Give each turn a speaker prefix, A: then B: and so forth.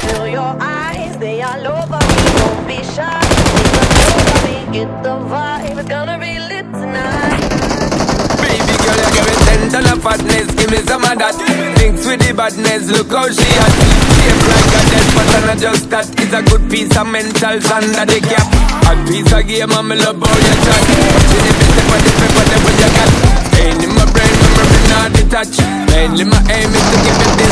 A: Feel your eyes, they all over me. Don't be shy, take a look at me. Get the vibe, it's gonna be lit tonight.
B: Baby girl, you give me 10 ton of fatness, give me some of that. Thinks with the badness, look how she at. Shape like a dead but I'm not just that. It's a good piece of mental under the cap. A piece of game, I'm in love how you chat. Watching if it's step on the paper, then what you got. Pain in my brain, memory not detached. Mainly my aim is to give it the